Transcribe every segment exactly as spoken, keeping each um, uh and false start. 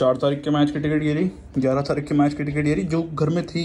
चार तारीख के मैच की टिकट ये रही, ग्यारह तारीख के मैच की टिकट ये रही जो घर में थी।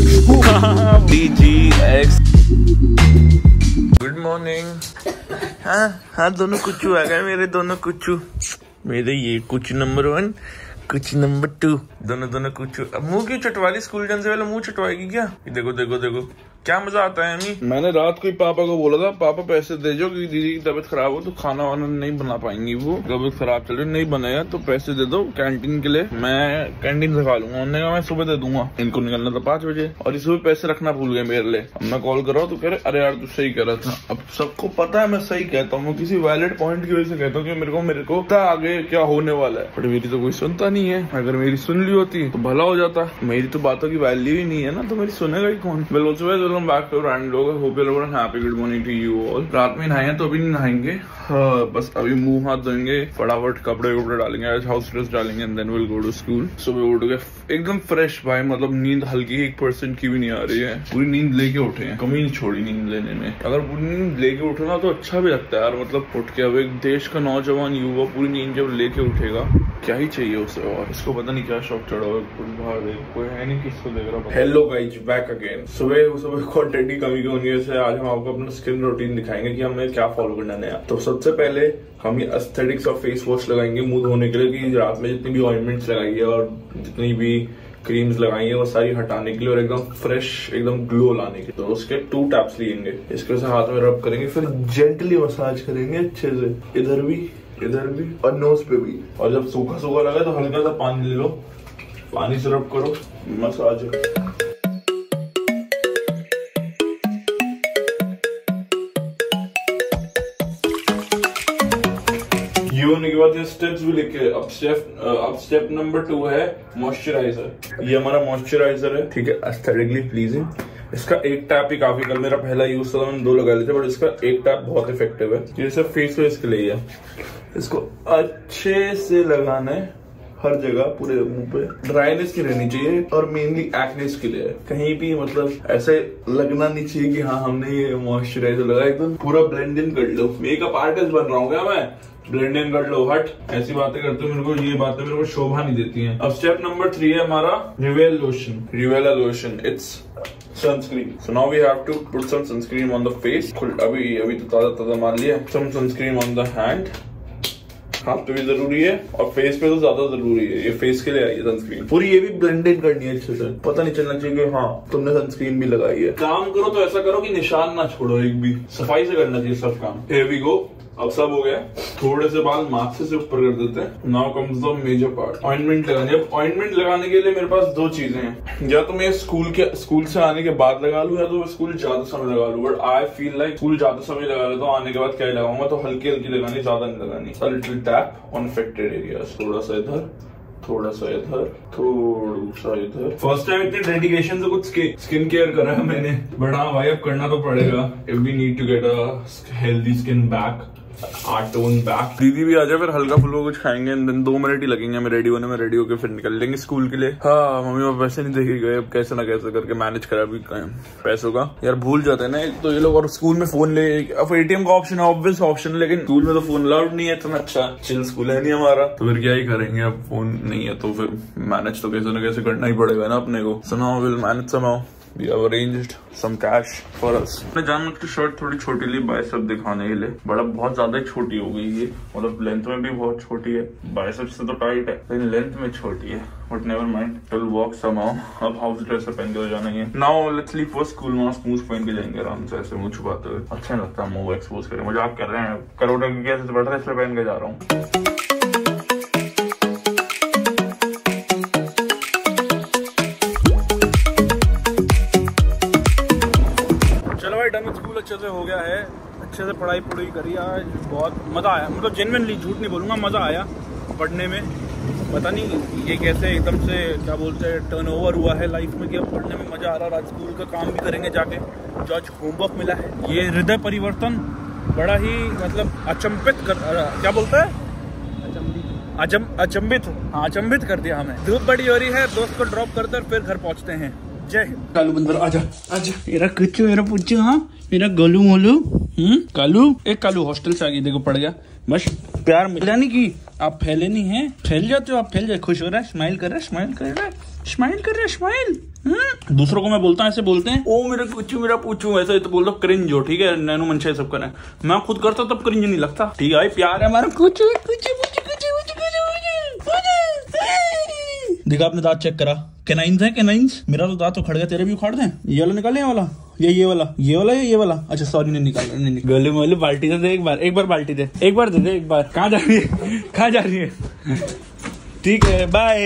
Good morning. हाँ हाँ दोनों कुचू आ गए मेरे, दोनों कुचू मेरे, ये कुछ नंबर वन कुछ नंबर टू, दोनों दोनों कुछ। अब मुंह क्यों चटवाली, स्कूल जाने से पहले मुंह चटवाएगी क्या? देखो देखो देखो क्या मजा आता है। अम्मी मैंने रात को ही पापा को बोला था पापा पैसे दे जो क्योंकि दीदी की तबीयत खराब हो तो खाना वाना नहीं बना पाएंगी, वो तबीयत खराब चल रही, नहीं बनेगा तो पैसे दे दो कैंटीन के लिए, मैं कैंटीन से खा लूंगा। उन्होंने कहा मैं सुबह दे दूंगा, इनको निकलना था पाँच बजे और इस सुबह पैसे रखना भूल गए मेरे लिए। अब मैं कॉल कर रहा हूँ तो कह रहे अरे यार तू सही कह रहा था। अब सबको पता है मैं सही कहता हूँ, किसी वैलिड पॉइंट की वजह से कहता हूँ कि मेरे को मेरे को पता आगे क्या होने वाला है, बट मेरी तो कोई सुनता नहीं है। अगर मेरी सुन ली होती तो भला हो जाता, मेरी तो बातों की वैल्यू ही नहीं है ना, तो मेरी सुनेगा ही कौन। वेलकम बैक टू रैंड लोग, hope you all happy, good morning to you all. रात में नहाए तो अभी नहीं नहाएंगे, हाँ, बस अभी मुंह हाथ धोएंगे, फटाफट कपड़े कपड़े डालेंगे, आज हाउस ड्रेस डालेंगे and then will go to school. सुबह उठ के एकदम फ्रेश भाई, मतलब नींद हल्की एक परसेंट की भी नहीं आ रही है, पूरी नींद लेके उठे हैं, कमी नहीं छोड़ी नींद लेने में। अगर पूरी नींद लेके उठो ना तो अच्छा भी लगता है यार, मतलब उठ के। अब एक देश का नौजवान युवा पूरी नींद जब लेके उठेगा क्या ही चाहिए उसे, और इसको पता नहीं क्या शौक चढ़ा हुआ, बाहर देख कोई है नहीं किसको देख रहा। Hello guys, back again. सुबह सुबह कंटेंट की कमी की वजह से आज हम आपको अपना स्किन रूटीन दिखाएंगे कि हमें क्या फॉलो करना है। तो सबसे पहले हम ये एस्थेटिक्स और फेस वॉश लगाएंगे मुंह धोने के लिए, कि रात में जितनी भी ऑइंटमेंट्स लगाई है और जितनी भी क्रीम्स लगाई है वो सारी हटाने के लिए और एकदम फ्रेश एकदम ग्लो लाने के लिए। तो उसके टू टैप्स लेंगे, इसके से हाथ में रब करेंगे, फिर जेंटली मसाज करेंगे अच्छे से, इधर भी इधर भी और नोज पे भी। और जब सूखा सूखा लगे तो हल्का सा पानी ले लो, पानी से रब करो, मसाज। ये होने के बाद ये स्टेप्स भी लिखे। अब स्टेप अब स्टेप नंबर टू है मॉइस्चराइजर। ये हमारा मॉइस्चराइजर है, ठीक है, एस्थेटिकली प्लीजिंग। इसका एक टैप ही काफी, कल मेरा पहला यूज था मैंने दो लगा लिए थे, बट इसका एक टैप बहुत इफेक्टिव है। ये सिर्फ फेस वेस के लिए है, इसको अच्छे से लगाना है हर जगह, पूरे मुंह पे। ड्राइनेस की रहनी चाहिए और मेनली एक्नेस के लिए, कहीं भी मतलब ऐसे लगना नहीं चाहिए कि हाँ हमने ये मॉइस्चराइजर लगाया। एकदम पूरा ब्लेंड इन कर लो। मेकअप आर्टिस्ट बन रहा हूँ क्या मैं? ब्लेंड इन कर लो, हट ऐसी बातें करते हो, मेरे को ये बातें मेरे को शोभा नहीं देती हैं। अब स्टेप नंबर थ्री है हमारा रिवेल लोशन। रिवेला lotion it's sunscreen. So now we have to put some sunscreen on the face. अभी अभी तो ताजा ताजा मान लिया। Some sunscreen on the hand, हाथ पे भी जरूरी है और फेस पे तो ज्यादा जरूरी है, ये फेस के लिए आई है सनस्क्रीन। पूरी ये भी ब्लेंड इन करनी है अच्छे से, पता नहीं चलना चाहिए कि हाँ तुमने सनस्क्रीन भी लगाई है। काम करो तो ऐसा करो कि निशान ना छोड़ो एक भी, सफाई से करना चाहिए सब काम। Here we go। अब सब हो गया, थोड़े से बाल माथे से ऊपर कर देते हैं। Now comes the major part, ointment लगानी है। अब ऑइंटमेंट लगाने के लिए मेरे पास दो चीजें हैं, या तो मैं स्कूल के स्कूल से आने के बाद लगा लूं, या तो मैं स्कूल ज्यादा समय लगा लूं। But I feel like school ज्यादा समय लगा लेता हूँ, आने के बाद क्या लगाऊंगा, तो हल्की हल्की लगानी, ज्यादा नहीं लगानी। A little tap on affected areas, थोड़ा सा इधर, थोड़ा सा इधर, थोड़ा सा इधर। फर्स्ट टाइम इतनी डेडिकेशन से कुछ स्किन केयर करा है मैंने, बट हाँ भाई अब करना तो पड़ेगा if we need to get a healthy skin back, or tone back. दीदी भी आ जाए, फिर हल्का फुल्का कुछ खाएंगे, दिन दो मिनट ही लगेंगे हमें रेडी होने में। रेडी होकर फिर निकल लेंगे स्कूल के लिए। हाँ मम्मी पापा वैसे नहीं देखे गए, अब कैसे ना कैसे करके मैनेज करा भी पैसों का। यार भूल जाते हैं ना तो ये लोग, और स्कूल में फोन ले, अब एटीएम का ऑप्शन है, ऑब्वियस ऑप्शन है, लेकिन स्कूल में तो फोन अलाउड नहीं है। इतना अच्छा चिल स्कूल है नहीं हमारा, तो फिर क्या ही करेंगे। अब फोन नहीं है तो फिर मैनेज तो कैसे ना कैसे करना ही पड़ेगा ना अपने को। So now will manage somehow. We have arranged some cash for us। मैं जान की शर्ट थोड़ी छोटी ली बाइसेप दिखाने के लिए, बड़ा बहुत ज्यादा छोटी हो गई है, मतलब लेंथ में भी बहुत छोटी है, बाइसेप से तो टाइट है लेकिन लेंथ में छोटी है, but never mind, will work somehow. अब हाउस ड्रेस पहन के जाना है। Now let's leave for school. Mask मुंह पहन के जाएंगे आराम से, ऐसे मुंह छुपाते हुए। अच्छा नहीं लगता मुंह एक्सपोज करें, मुझे आप कर रहे हैं करोड़ों की कैसे बढ़ रहा है, इसलिए पहन के जा रहा हूँ। स्कूल अच्छे से हो गया है, अच्छे से पढ़ाई पढ़ाई करी आज, बहुत मज़ा आया, मतलब जेन्युइनली झूठ नहीं बोलूँगा, मज़ा आया पढ़ने में। पता नहीं ये कैसे एकदम से क्या बोलते हैं टर्नओवर हुआ है लाइफ में, कि अब पढ़ने में मज़ा आ रहा है। आज स्कूल का काम भी करेंगे जाके, जो आज होमवर्क मिला है। ये हृदय परिवर्तन बड़ा ही मतलब अचंभित कर, क्या बोलता है, अचम अचंभित हाँ अचंभित कर दिया हमें। धूप बड़ी हो रही है, दोस्त को ड्रॉप करते फिर घर पहुँचते हैं। जय हिंद। कालू बंदर आजा आजा, मेरा कुछ मेरा पुच्चू, हाँ मेरा गोलू मोलू। हम्म कालू, एक कालू हॉस्टल से आ गई, देखो पड़ गया, बस प्यार मिला नहीं की आप फैले नहीं हैं, फैल जाते हो आप, फैल जाए। खुश हो रहा है, स्माइल कर रहा है, स्माइल कर रहा है, स्माइल कर रहा है, स्माइल। दूसरों को मैं बोलता हूँ ऐसे बोलते हैं, ओ मेरा कुछ मेरा पूछू, ऐसा तो बोल दो क्रिंज हो, ठीक है। नैनो मंशा सब करें, मैं खुद करता तब क्रिंज नहीं लगता, ठीक है। प्यार है हमारा। कुछ कुछ देखा आपने दांत चेक करा, कैनाइंस है कैनाइंस। मेरा तो दांत तो खड़ गया, तेरे भी उखाड़ दें। ये वाला निकाले वाला, ये ये वाला, ये वाला, ये वाला। अच्छा सॉरी नहीं निकाल, नहीं निकाल। गले में बाल्टी दे, एक बार एक बार बाल्टी दे, एक बार दे दे, एक बार। कहाँ जा रही है, कहाँ जा रही है? ठीक है, बाय।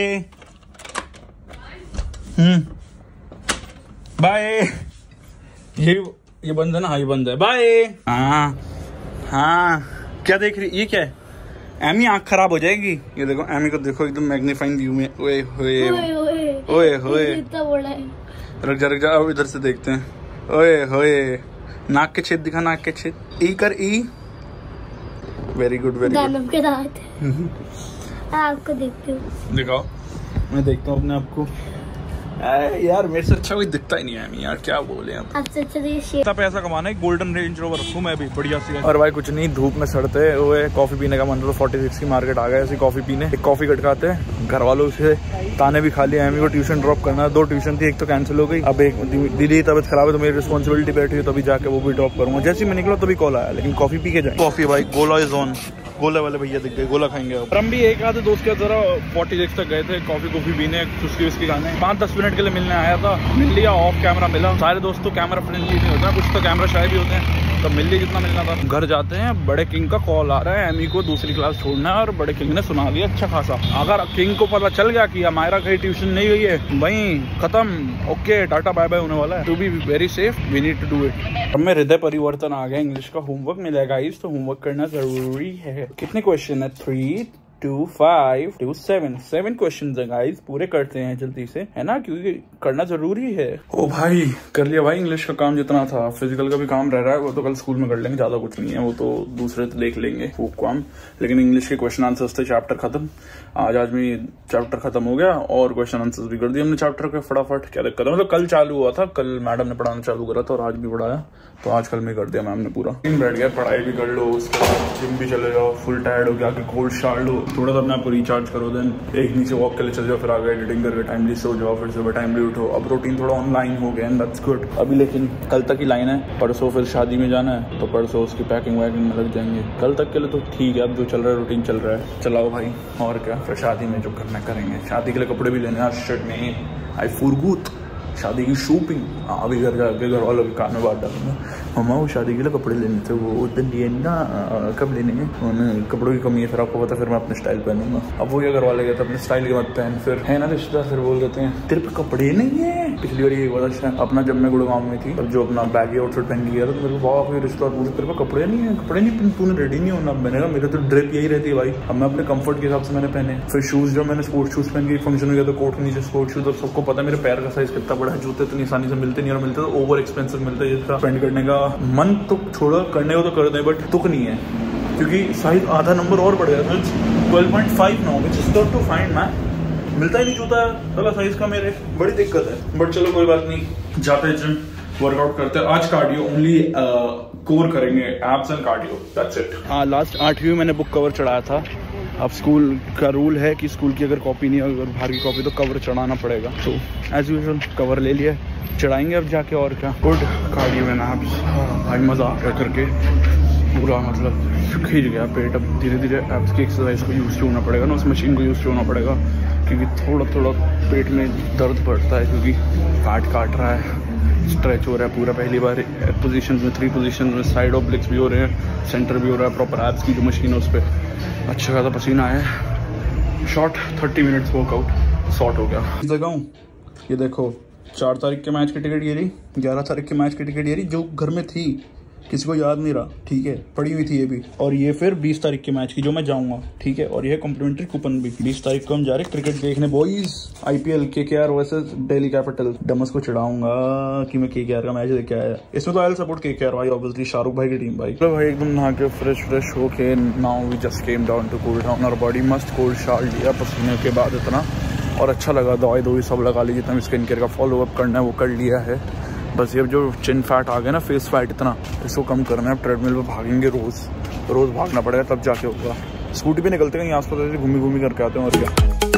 हम्म बाय। ये ये बंद है ना? हाँ ये बंद है, बाय। हाँ हाँ, क्या देख रही, ये क्या है? एमी आँख खराब हो जाएगी। ये देखो एमी को देखो, एकदम मैग्नीफाइंग व्यू में। ओए होए ओए होए, रुक जा रुक जा, अब इधर से देखते हैं। ओए होए, नाक के छेद दिखा, नाक के छेद। ई कर, ई। Very good very good. के दांत आपको देखते हो, दिखाओ। मैं देखता हूँ अपने आप को। यार मेरे से अच्छा कोई दिखता ही नहीं है यार, क्या बोले हम। आपसे अच्छा पैसा कमाना है, गोल्डन रेंज रोवर रखूं मैं भी बढ़िया सी। और भाई कुछ नहीं, धूप में सड़ते हुए कॉफी पीने का मन, तो फोर्टी सिक्स की मार्केट आ गए ऐसी कॉफी पीने। एक कॉफी कटकाते हैं, घर वालों से ताने भी खा लिया। एमी को ट्यूशन ड्रॉप करना, दो ट्यूशन थी, एक तो कैंसिल हो गई। अब एक दीदी तबियत खराब है तो मेरी रिस्पॉन्सिबिलिटी बैठी है, तभी जाके वो भी ड्रॉप करूंगा। जैसे मैं निकला तभी कॉल आया, लेकिन कॉफी पी के जाए। कॉफी भाई गोला इज ऑन, गोला वाले भैया दिख गए, गोला खाएंगे। अब हम भी एक आधे दोस्त के जरा फोर्टी सिक्स तक गए थे, कॉफी कॉफी पीने, चुस्की उसकी खाने। पाँच दस मिनट के लिए मिलने आया था, मिल लिया, ऑफ कैमरा मिला। सारे दोस्त तो कैमरा फ्रेंडली नहीं होते हैं, कुछ तो कैमरा शाय भी होते हैं, तो मिल लिया जितना मिलना था। घर जाते हैं, बड़े किंग का कॉल आ रहा है, एमी को दूसरी क्लास छोड़ना है, और बड़े किंग ने सुना दिया अच्छा खासा। अगर किंग को पता चल गया कि हमारा कहीं ट्यूशन नहीं हुई है, भाई खत्म, ओके टाटा बाय बाय होने वाला है। To be very safe we need to do it. अब मैं हृदय परिवर्तन आ गया, इंग्लिश का होमवर्क मिलेगा इस, तो होमवर्क करना जरूरी है। कितने क्वेश्चन है? Three two five two seven, seven question है गाइस, पूरे करते हैं जल्दी से, है ना, क्योंकि करना जरूरी है। ओ भाई कर लिया भाई इंग्लिश का काम जितना था। फिजिकल का भी काम रह रहा है, वो तो कल स्कूल में कर लेंगे, ज्यादा कुछ नहीं है, वो तो दूसरे तो देख लेंगे वो काम। लेकिन इंग्लिश के क्वेश्चन आंसर्स थे, चैप्टर खत्म। आज आज में चैप्टर खत्म हो गया और क्वेश्चन आंसर्स भी कर दिए हमने चैप्टर के फटाफट। क्या दिक्कत है, मतलब कल चालू हुआ था, कल मैडम ने पढ़ाना चालू करा था और आज भी पढ़ाया, तो आज कल में कर दिया मैम ने पूरा। बैठ गया, पढ़ाई भी कर लो, उसके बाद जिम भी चले जाओ, फुल टायर्ड हो गया, कोल्ड शार्ट लो, थोड़ा सा अपने आप को रिचार्ज करो, देन एक नीचे वॉक के लिए चले जाओ, फिर आगे एडिटिंग करके टाइमली सो जाओ, फिर सुबह टाइमली उठो। अब रूटीन थोड़ा ऑनलाइन हो गया, दैट्स गुड। अभी लेकिन कल तक ही लाइन है, परसों फिर शादी में जाना है, तो परसों उसकी पैकिंग वैकिंग में लग जाएंगे। कल तक के लिए तो ठीक है, अब जो चल रहा है रूटीन चल रहा है, चलाओ भाई, और क्या। फिर शादी में जो करना करेंगे, शादी के लिए कपड़े भी लेने, शर्ट में आई फुरगूत, शादी की शॉपिंग। अभी घर जाके घर वालों के कान में बात डालूंगा, मम्मा वो शादी के लिए कपड़े लेने थे, वो उस दिन लिए ना, कब लेने हैं, कपड़ों की कमी है, फिर आपको पता, फिर मैं अपने स्टाइल पहनूंगा। अब वो क्या घर वाले कहते हैं अपने स्टाइल के मत पहन, फिर है ना रिश्तेदार, फिर बोल देते हैं तेरे पे कपड़े नहीं है। पिछली बार ये हुआ था अपना, जब मैं गुड़गांव में थी, जो अपना बैगी आउटफिट पहन के गया था, तो मेरे को बहुत कोई रिश्तेदार पूछे तेरे पे कपड़े नहीं है, कपड़े नहीं, तूने रेडी नहीं होना। मैंने कहा मेरे तो ड्रेप यही रहती है भाई, अब मैं अपने कंफर्ट के हिसाब से मैंने पहने। फिर शूज, जब मैंने स्पोर्ट्स शूज पहन के फंक्शन में गया तो कोट के नीचे स्पोर्ट्स शूज, और सबको पता है मेरे पैर का साइज कितना बड़ा है, जूते इतनी आसानी से मिलते नहीं, और मिलते तो ओवर एक्सपेंसिव मिलते हैं, जिसका स्पेंड करने का मन तो छोड़ो, करने को तो कर दे, बट तुक नहीं है, क्योंकि साइज आधा नंबर और बढ़ गया, twelve point five now, which is tough to find man. मिलता ही नहीं जूता साला साइज का, मेरे बड़ी दिक्कत है, बट चलो कोई बात नहीं, जाते हैं जिम, वर्कआउट करते हैं। आज कार्डियो ओनली कोर करेंगे, abs and cardio, that's it. हाँ, लास्ट आठवीं मैंने बुक कवर चढ़ाया था। अब स्कूल का रूल है कि स्कूल की अगर कॉपी नहीं है, अगर बाहर की कॉपी, तो कवर चढ़ाना पड़ेगा, तो एज यूजुअल कवर ले लिया, चढ़ाएंगे अब जाके, और क्या। गुड कार्डियो एंड एब्स, भाई मजा आ गया करके, पूरा मतलब खींच गया पेट। अब धीरे धीरे एब्स की एक्सरसाइज को यूज होना पड़ेगा ना, उस मशीन को यूज होना पड़ेगा, क्योंकि थोड़ा थोड़ा पेट में दर्द बढ़ता है, क्योंकि काट काट रहा है, स्ट्रेच हो रहा है पूरा। पहली बार पोजीशन में, थ्री पोजीशन में, साइड ऑब्लिक्स भी हो रहे हैं, सेंटर भी हो रहा है, प्रॉपर एब्स की जो मशीन है उस पर अच्छा खासा पसीना है। Short thirty minutes workout short हो गया। लगाऊं, ये देखो चार तारीख के मैच की टिकट ये रही, ग्यारह तारीख के मैच की टिकट ये रही, जो घर में थी, किसी को याद नहीं रहा, ठीक है, पड़ी हुई थी ये भी। और ये फिर बीस तारीख के मैच की जो मैं जाऊंगा, ठीक है, और ये कॉम्प्लीमेंट्री कूपन भी। बीस तारीख को हम जा रहे हैं क्रिकेट देखने boys, IPL KKR versus Delhi capital. डमस को चिढ़ाऊंगा कि मैं केकेआर का मैच देख आया। इसमें तो आई विल सपोर्ट केकेआर भाई, ऑब्वियसली शाहरुख भाई की टीम भाई। तो भाई एकदम नहा के फ्रेश फ्रेश होके, now we just came down to cool down our body, मस्त कोल्ड शावर लिया पसीने के बाद इतना, और अच्छा लगा। दवाई दवाई सब लगा ली, जितना स्किन केयर का फॉलो अप करना है वो कर लिया है। बस ये जो चिन फैट आ गया ना, फेस फैट इतना, इसको कम करना है। ट्रेडमिल पे भागेंगे रोज रोज भागना पड़ेगा, तब जाके होगा। स्कूटी पे निकलते हैं, यहाँ आस पास घूमी घूमी करके आते हैं और क्या।